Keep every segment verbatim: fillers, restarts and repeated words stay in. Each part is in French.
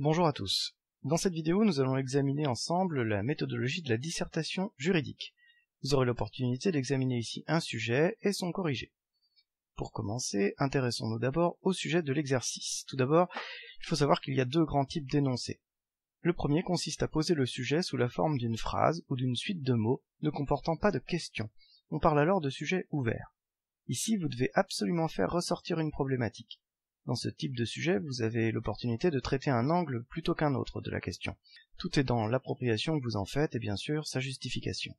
Bonjour à tous. Dans cette vidéo, nous allons examiner ensemble la méthodologie de la dissertation juridique. Vous aurez l'opportunité d'examiner ici un sujet et son corrigé. Pour commencer, intéressons-nous d'abord au sujet de l'exercice. Tout d'abord, il faut savoir qu'il y a deux grands types d'énoncés. Le premier consiste à poser le sujet sous la forme d'une phrase ou d'une suite de mots ne comportant pas de questions. On parle alors de sujet ouvert. Ici, vous devez absolument faire ressortir une problématique. Dans ce type de sujet, vous avez l'opportunité de traiter un angle plutôt qu'un autre de la question. Tout est dans l'appropriation que vous en faites et bien sûr sa justification.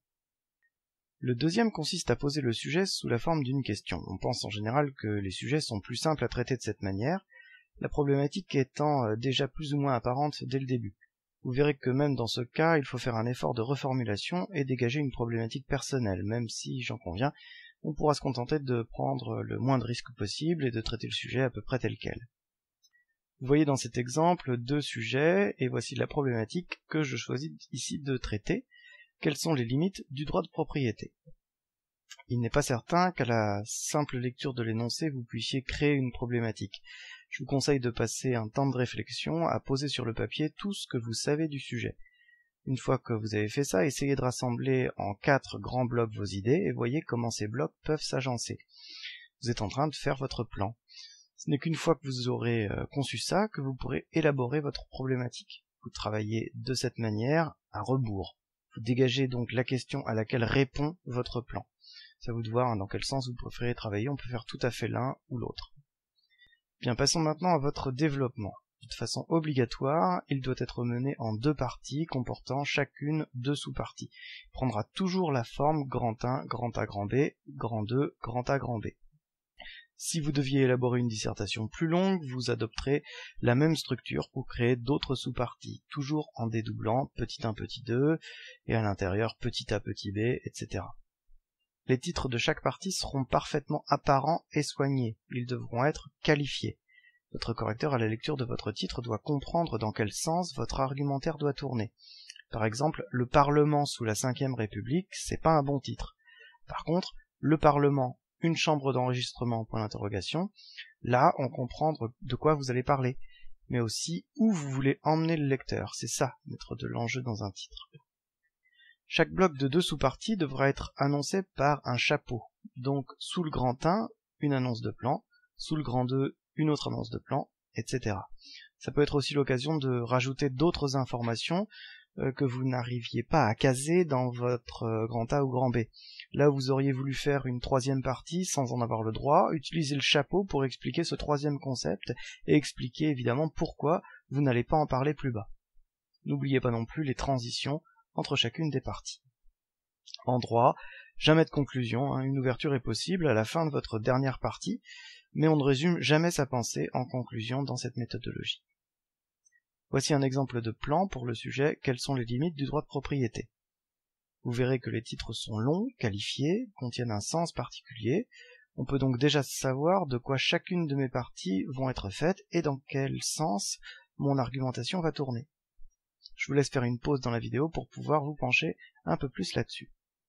Le deuxième consiste à poser le sujet sous la forme d'une question. On pense en général que les sujets sont plus simples à traiter de cette manière, la problématique étant déjà plus ou moins apparente dès le début. Vous verrez que même dans ce cas, il faut faire un effort de reformulation et dégager une problématique personnelle, même si, j'en conviens, on pourra se contenter de prendre le moins de risques possible et de traiter le sujet à peu près tel quel. Vous voyez dans cet exemple deux sujets, et voici la problématique que je choisis ici de traiter. Quelles sont les limites du droit de propriété? Il n'est pas certain qu'à la simple lecture de l'énoncé vous puissiez créer une problématique. Je vous conseille de passer un temps de réflexion à poser sur le papier tout ce que vous savez du sujet. Une fois que vous avez fait ça, essayez de rassembler en quatre grands blocs vos idées et voyez comment ces blocs peuvent s'agencer. Vous êtes en train de faire votre plan. Ce n'est qu'une fois que vous aurez conçu ça que vous pourrez élaborer votre problématique. Vous travaillez de cette manière à rebours. Vous dégagez donc la question à laquelle répond votre plan. C'est à vous de voir dans quel sens vous préférez travailler, on peut faire tout à fait l'un ou l'autre. Bien, passons maintenant à votre développement. De façon obligatoire, il doit être mené en deux parties comportant chacune deux sous-parties. Il prendra toujours la forme grand un, grand A, grand B, grand deux, grand A, grand B. Si vous deviez élaborer une dissertation plus longue, vous adopterez la même structure pour créer d'autres sous-parties, toujours en dédoublant petit un, petit deux, et à l'intérieur petit a, petit b, et cetera. Les titres de chaque partie seront parfaitement apparents et soignés. Ils devront être qualifiés. Votre correcteur à la lecture de votre titre doit comprendre dans quel sens votre argumentaire doit tourner. Par exemple, le Parlement sous la cinquième République, c'est pas un bon titre. Par contre, le Parlement, une chambre d'enregistrement, point d'interrogation, là, on comprend de quoi vous allez parler, mais aussi où vous voulez emmener le lecteur. C'est ça, mettre de l'enjeu dans un titre. Chaque bloc de deux sous-parties devra être annoncé par un chapeau. Donc, sous le grand un, une annonce de plan, sous le grand deux, une autre annonce de plan, et cetera. Ça peut être aussi l'occasion de rajouter d'autres informations euh, que vous n'arriviez pas à caser dans votre euh, grand A ou grand B. Là où vous auriez voulu faire une troisième partie sans en avoir le droit, utilisez le chapeau pour expliquer ce troisième concept et expliquer évidemment pourquoi vous n'allez pas en parler plus bas. N'oubliez pas non plus les transitions entre chacune des parties. En droit, jamais de conclusion, hein, une ouverture est possible à la fin de votre dernière partie, mais on ne résume jamais sa pensée en conclusion dans cette méthodologie. Voici un exemple de plan pour le sujet « Quelles sont les limites du droit de propriété ?» Vous verrez que les titres sont longs, qualifiés, contiennent un sens particulier. On peut donc déjà savoir de quoi chacune de mes parties vont être faites et dans quel sens mon argumentation va tourner. Je vous laisse faire une pause dans la vidéo pour pouvoir vous pencher un peu plus là-dessus.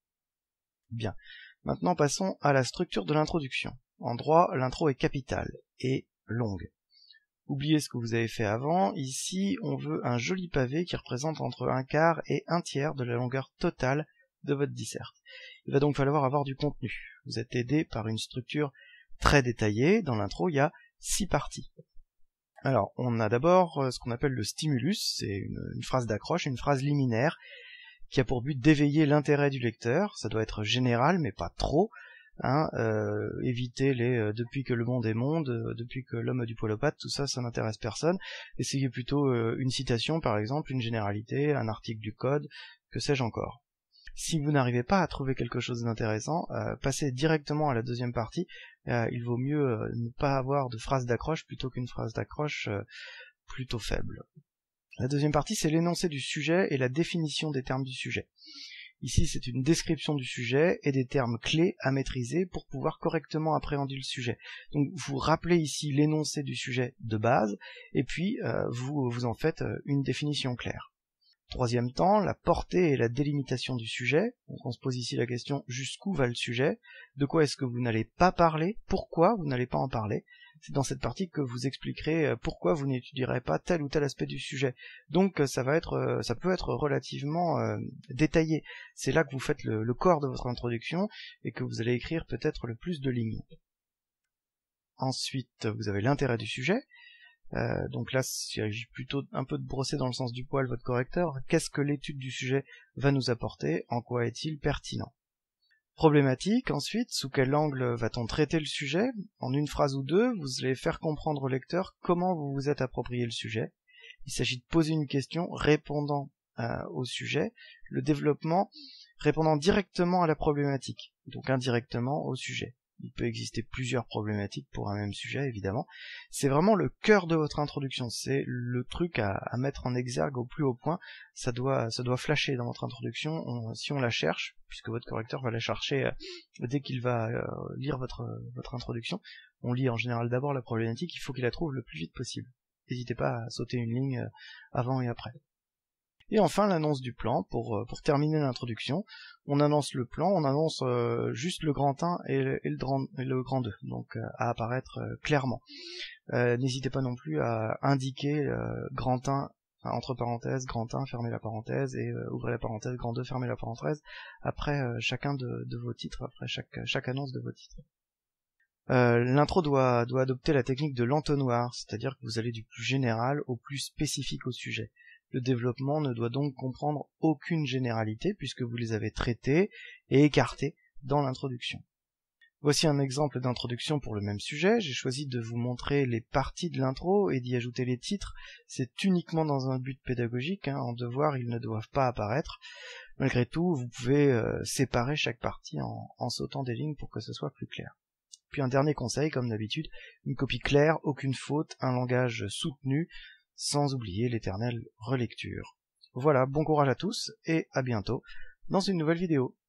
Bien, maintenant passons à la structure de l'introduction. En droit, l'intro est capitale et longue. Oubliez ce que vous avez fait avant, ici on veut un joli pavé qui représente entre un quart et un tiers de la longueur totale de votre disserte. Il va donc falloir avoir du contenu. Vous êtes aidé par une structure très détaillée. Dans l'intro, il y a six parties. Alors, on a d'abord ce qu'on appelle le stimulus, c'est une, une phrase d'accroche, une phrase liminaire, qui a pour but d'éveiller l'intérêt du lecteur. Ça doit être général, mais pas trop. Hein, euh, éviter les euh, depuis que le monde est monde, euh, depuis que l'homme a du poil aux pattes, tout ça, ça n'intéresse personne. Essayez plutôt euh, une citation, par exemple, une généralité, un article du code, que sais-je encore. Si vous n'arrivez pas à trouver quelque chose d'intéressant, euh, passez directement à la deuxième partie. Euh, il vaut mieux euh, ne pas avoir de phrase d'accroche plutôt qu'une phrase d'accroche euh, plutôt faible. La deuxième partie, c'est l'énoncé du sujet et la définition des termes du sujet. Ici, c'est une description du sujet et des termes clés à maîtriser pour pouvoir correctement appréhender le sujet. Donc, vous rappelez ici l'énoncé du sujet de base, et puis euh, vous, vous en faites une définition claire. Troisième temps, la portée et la délimitation du sujet. Donc, on se pose ici la question, jusqu'où va le sujet? De quoi est-ce que vous n'allez pas parler? Pourquoi vous n'allez pas en parler? c'est dans cette partie que vous expliquerez pourquoi vous n'étudierez pas tel ou tel aspect du sujet. Donc ça va être, ça peut être relativement euh, détaillé. C'est là que vous faites le, le corps de votre introduction et que vous allez écrire peut-être le plus de lignes. Ensuite, vous avez l'intérêt du sujet. Euh, donc là, il s'agit plutôt un peu de brosser dans le sens du poil votre correcteur. Qu'est-ce que l'étude du sujet va nous apporter? En quoi est-il pertinent? Problématique, ensuite, sous quel angle va-t-on traiter le sujet? En une phrase ou deux, vous allez faire comprendre au lecteur comment vous vous êtes approprié le sujet. Il s'agit de poser une question répondant euh, au sujet, le développement répondant directement à la problématique, donc indirectement au sujet. Il peut exister plusieurs problématiques pour un même sujet, évidemment. C'est vraiment le cœur de votre introduction, c'est le truc à, à mettre en exergue au plus haut point. Ça doit, ça doit flasher dans votre introduction. On, si on la cherche, puisque votre correcteur va la chercher euh, dès qu'il va euh, lire votre, votre introduction, on lit en général d'abord la problématique, il faut qu'il la trouve le plus vite possible. N'hésitez pas à sauter une ligne euh, avant et après. Et enfin l'annonce du plan, pour, pour terminer l'introduction, on annonce le plan, on annonce euh, juste le grand un et le, et le, grand, et le grand deux, donc euh, à apparaître euh, clairement. Euh, N'hésitez pas non plus à indiquer euh, grand un, enfin, entre parenthèses, grand un, fermez la parenthèse, et euh, ouvrez la parenthèse, grand deux, fermez la parenthèse, après euh, chacun de, de vos titres, après chaque, chaque annonce de vos titres. Euh, L'intro doit, doit adopter la technique de l'entonnoir, c'est-à-dire que vous allez du plus général au plus spécifique au sujet. Le développement ne doit donc comprendre aucune généralité puisque vous les avez traités et écartés dans l'introduction. Voici un exemple d'introduction pour le même sujet. J'ai choisi de vous montrer les parties de l'intro et d'y ajouter les titres. C'est uniquement dans un but pédagogique, hein. En devoir, ils ne doivent pas apparaître. Malgré tout, vous pouvez euh, séparer chaque partie en, en sautant des lignes pour que ce soit plus clair. Puis un dernier conseil, comme d'habitude, une copie claire, aucune faute, un langage soutenu, sans oublier l'éternelle relecture. Voilà, bon courage à tous et à bientôt dans une nouvelle vidéo.